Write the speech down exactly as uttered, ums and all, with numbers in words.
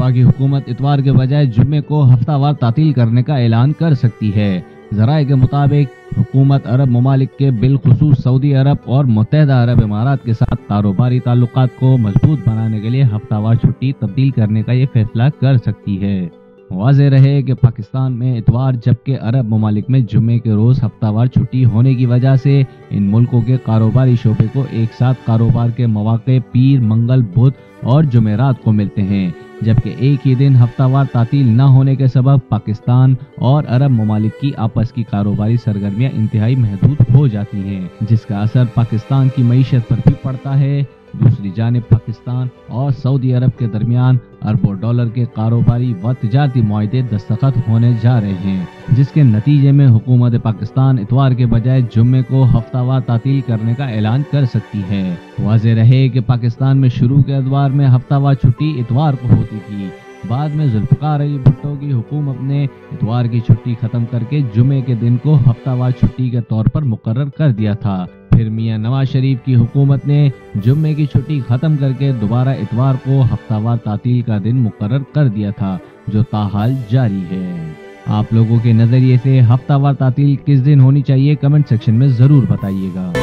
वफाकी हुकूमत इतवार के बजाय जुम्मे को हफ्तावार तातील करने का ऐलान कर सकती है। ज़राए के मुताबिक हुकूमत अरब ममालिक के बिलखुसूस सऊदी अरब और मुत्तहदा अरब इमारात के साथ कारोबारी ताल्लुकात को मजबूत बनाने के लिए हफ्तावार छुट्टी तब्दील करने का ये फैसला कर सकती है। वाज़ेह रहे कि पाकिस्तान में इतवार जबकि अरब ममालिक में जुम्मे के रोज़ हफ्तावार छुट्टी होने की वजह से इन मुल्कों के कारोबारी शोबे को एक साथ कारोबार के मौके पीर, मंगल, बुध और जुमेरात को मिलते हैं, जबकि एक ही दिन हफ्तावार तातील न होने के सबब पाकिस्तान और अरब ममालिक की आपस की कारोबारी सरगर्मियां इंतहाई महदूद हो जाती हैं, जिसका असर पाकिस्तान की मईशत पर भी पड़ता है। दूसरी जानिब पाकिस्तान और सऊदी अरब के दरमियान अरबों डॉलर के कारोबारी व तिजारती मुआहदे दस्तखत होने जा रहे हैं, जिसके नतीजे में हुकूमत पाकिस्तान इतवार के बजाय जुम्मे को हफ्तावार तातील करने का ऐलान कर सकती है। वाज़ेह रहे कि पाकिस्तान में शुरू के अदवार में हफ्तावार छुट्टी इतवार को होती थी। बाद में जुल्फ़िकार अली भुट्टो की हुकूमत ने इतवार की छुट्टी खत्म करके जुमे के दिन को हफ्तावार छुट्टी के तौर पर मुकर्रर कर दिया था। फिर मियां नवाज शरीफ की हुकूमत ने जुम्मे की छुट्टी खत्म करके दोबारा इतवार को हफ्तावार तातील का दिन मुकर्रर कर दिया था, जो ताहाल जारी है। आप लोगों के नजरिए से हफ्तावार तातील किस दिन होनी चाहिए, कमेंट सेक्शन में जरूर बताइएगा।